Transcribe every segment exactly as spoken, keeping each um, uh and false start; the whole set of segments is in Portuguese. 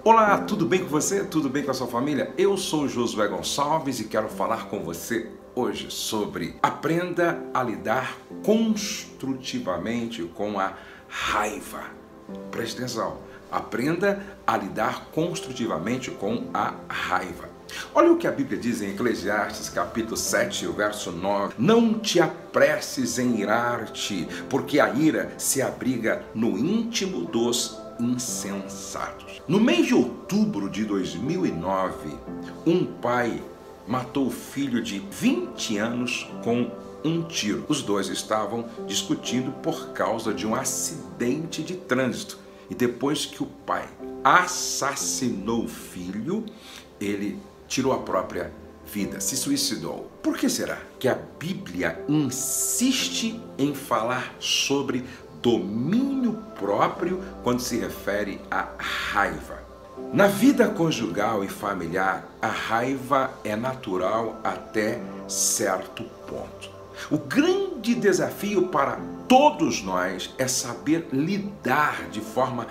Olá, tudo bem com você? Tudo bem com a sua família? Eu sou Josué Gonçalves e quero falar com você hoje sobre aprenda a lidar construtivamente com a raiva. Preste atenção, aprenda a lidar construtivamente com a raiva. Olha o que a Bíblia diz em Eclesiastes capítulo sete, o verso nove. Não te apresses em irar-te, porque a ira se abriga no íntimo dos insensatos. No mês de outubro de dois mil e nove, um pai matou o filho de vinte anos com um tiro. Os dois estavam discutindo por causa de um acidente de trânsito. E depois que o pai assassinou o filho, ele tirou a própria vida, se suicidou. Por que será que a Bíblia insiste em falar sobre domínio próprio quando se refere à raiva? Na vida conjugal e familiar, a raiva é natural até certo ponto. O grande desafio para todos nós é saber lidar de forma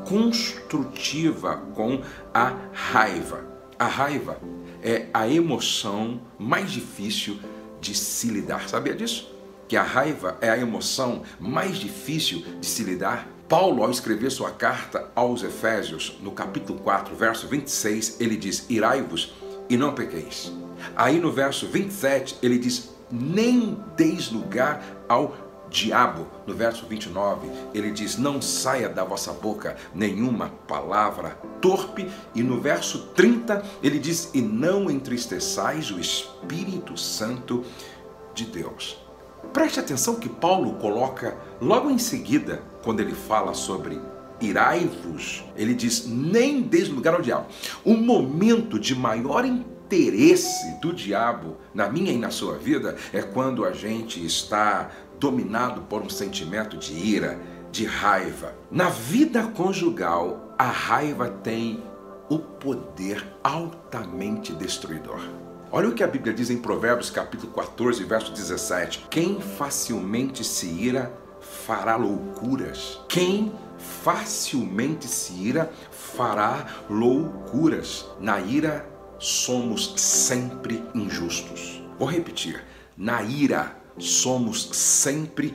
construtiva com a raiva. A raiva é a emoção mais difícil de se lidar. Sabia disso? Que a raiva é a emoção mais difícil de se lidar? Paulo, ao escrever sua carta aos Efésios, no capítulo quatro, verso vinte e seis, ele diz: irai-vos e não pequeis. Aí no verso vinte e sete, ele diz: nem deis lugar ao diabo. No verso vinte e nove, ele diz: não saia da vossa boca nenhuma palavra torpe. E no verso trinta, ele diz: e não entristeçais o Espírito Santo de Deus. Preste atenção que Paulo coloca logo em seguida, quando ele fala sobre irai-vos, ele diz: nem deis lugar ao diabo. O momento de maior interesse do diabo na minha e na sua vida é quando a gente está dominado por um sentimento de ira, de raiva. Na vida conjugal, a raiva tem o poder altamente destruidor. Olha o que a Bíblia diz em Provérbios capítulo quatorze, verso dezessete. Quem facilmente se ira fará loucuras. Quem facilmente se ira fará loucuras. Na ira somos sempre injustos. Vou repetir. Na ira somos sempre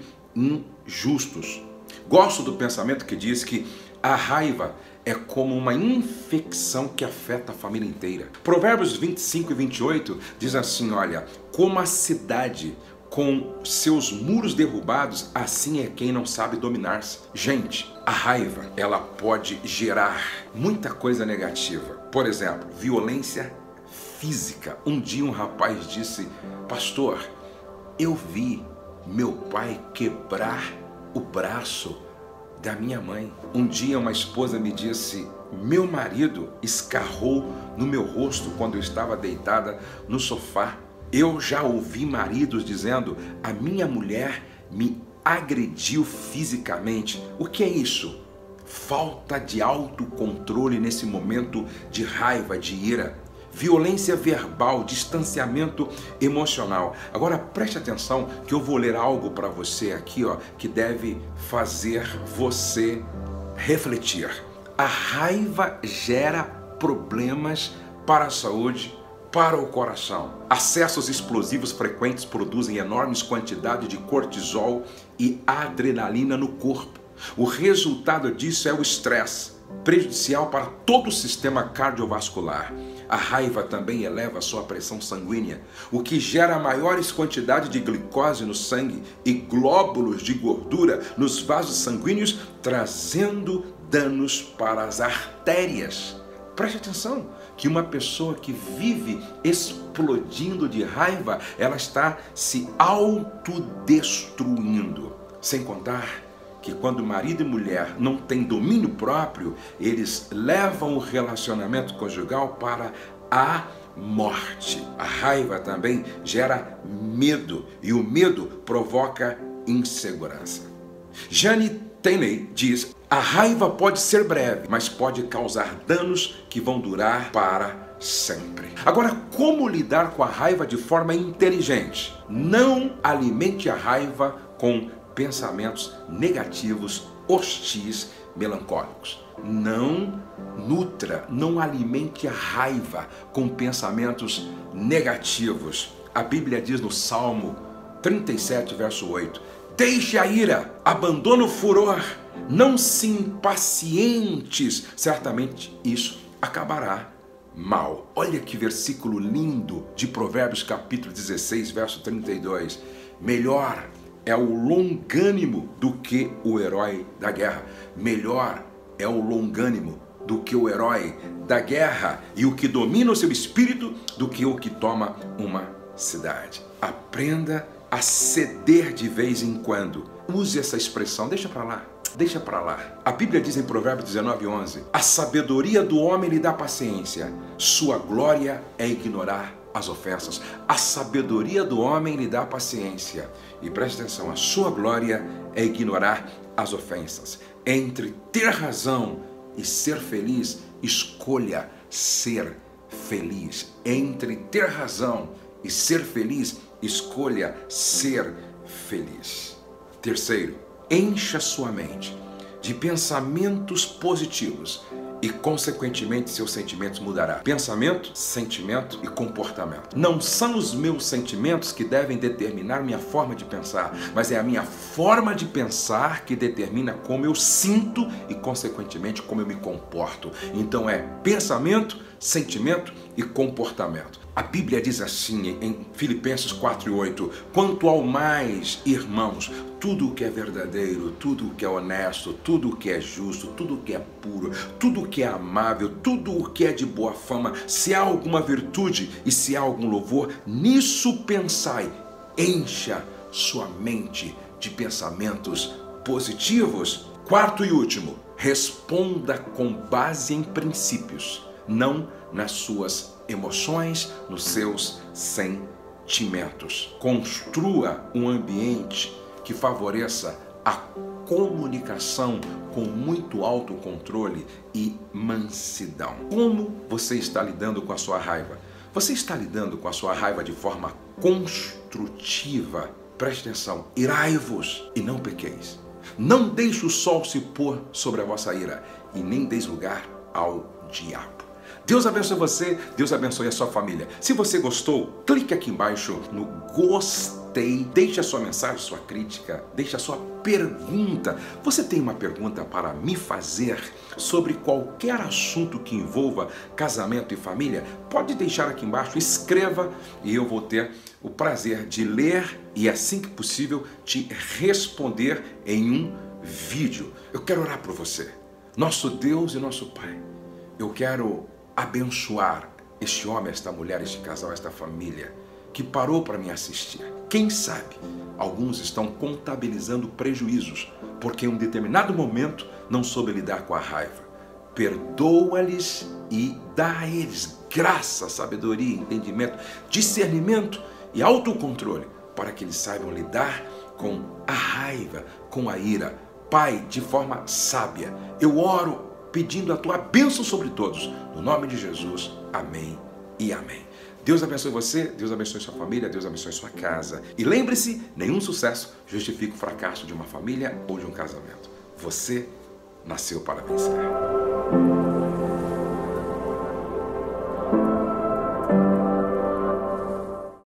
injustos. Gosto do pensamento que diz que a raiva é como uma infecção que afeta a família inteira. Provérbios vinte e cinco e vinte e oito diz assim, olha, como a cidade com seus muros derrubados, assim é quem não sabe dominar-se. Gente, a raiva, ela pode gerar muita coisa negativa. Por exemplo, violência física. Um dia um rapaz disse: pastor, eu vi meu pai quebrar o braço da minha mãe. Um dia uma esposa me disse: meu marido escarrou no meu rosto quando eu estava deitada no sofá. Eu já ouvi maridos dizendo: a minha mulher me agrediu fisicamente. O que é isso? Falta de autocontrole nesse momento de raiva, de ira. Violência verbal, distanciamento emocional. Agora preste atenção que eu vou ler algo para você aqui, ó, que deve fazer você refletir. A raiva gera problemas para a saúde, para o coração. Acessos explosivos frequentes produzem enormes quantidades de cortisol e adrenalina no corpo. O resultado disso é o estresse, prejudicial para todo o sistema cardiovascular. A raiva também eleva a sua pressão sanguínea, o que gera maiores quantidades de glicose no sangue e glóbulos de gordura nos vasos sanguíneos, trazendo danos para as artérias. Preste atenção que uma pessoa que vive explodindo de raiva, ela está se autodestruindo. Sem contar que quando marido e mulher não têm domínio próprio, eles levam o relacionamento conjugal para a morte. A raiva também gera medo e o medo provoca insegurança. Jane Tenney diz: a raiva pode ser breve, mas pode causar danos que vão durar para sempre. Agora, como lidar com a raiva de forma inteligente? Não alimente a raiva com pensamentos negativos hostis, melancólicos. Não nutra, não alimente a raiva com pensamentos negativos. A Bíblia diz no Salmo trinta e sete, verso oito, deixe a ira, abandone o furor, não se impacientes, certamente isso acabará mal. Olha que versículo lindo de Provérbios capítulo dezesseis, verso trinta e dois. Melhor é o longânimo do que o herói da guerra. Melhor é o longânimo do que o herói da guerra e o que domina o seu espírito do que o que toma uma cidade. Aprenda a ceder de vez em quando. Use essa expressão, deixa para lá. Deixa para lá. A Bíblia diz em Provérbios dezenove, onze, a sabedoria do homem lhe dá paciência, sua glória é ignorar as ofensas. A sabedoria do homem lhe dá paciência. E preste atenção, a sua glória é ignorar as ofensas. Entre ter razão e ser feliz, escolha ser feliz. Entre ter razão e ser feliz, escolha ser feliz. Terceiro, encha sua mente de pensamentos positivos e, consequentemente, seus sentimentos mudarão. Pensamento, sentimento e comportamento. Não são os meus sentimentos que devem determinar minha forma de pensar, mas é a minha forma de pensar que determina como eu sinto e, consequentemente, como eu me comporto. Então é pensamento, sentimento e comportamento. A Bíblia diz assim em Filipenses quatro e oito, quanto ao mais, irmãos, tudo o que é verdadeiro, tudo o que é honesto, tudo o que é justo, tudo o que é puro, tudo o que é amável, tudo o que é de boa fama, se há alguma virtude e se há algum louvor, nisso pensai, encha sua mente de pensamentos positivos. Quarto e último, responda com base em princípios, não nas suas emoções, nos seus sentimentos. Construa um ambiente que favoreça a comunicação com muito autocontrole e mansidão. Como você está lidando com a sua raiva? Você está lidando com a sua raiva de forma construtiva? Preste atenção, irai-vos e não pequeis. Não deixe o sol se pôr sobre a vossa ira e nem deis lugar ao diabo. Deus abençoe você, Deus abençoe a sua família. Se você gostou, clique aqui embaixo no gostei, deixe a sua mensagem, sua crítica, deixe a sua pergunta. Você tem uma pergunta para me fazer sobre qualquer assunto que envolva casamento e família? Pode deixar aqui embaixo, escreva e eu vou ter o prazer de ler e, assim que possível, te responder em um vídeo. Eu quero orar por você. Nosso Deus e nosso Pai, eu quero abençoar este homem, esta mulher, este casal, esta família que parou para me assistir. Quem sabe alguns estão contabilizando prejuízos porque em um determinado momento não soube lidar com a raiva. Perdoa-lhes e dá a eles graça, sabedoria, entendimento, discernimento e autocontrole para que eles saibam lidar com a raiva, com a ira. Pai, de forma sábia, eu oro pedindo a tua bênção sobre todos. No nome de Jesus, amém e amém. Deus abençoe você, Deus abençoe sua família, Deus abençoe sua casa. E lembre-se, nenhum sucesso justifica o fracasso de uma família ou de um casamento. Você nasceu para vencer.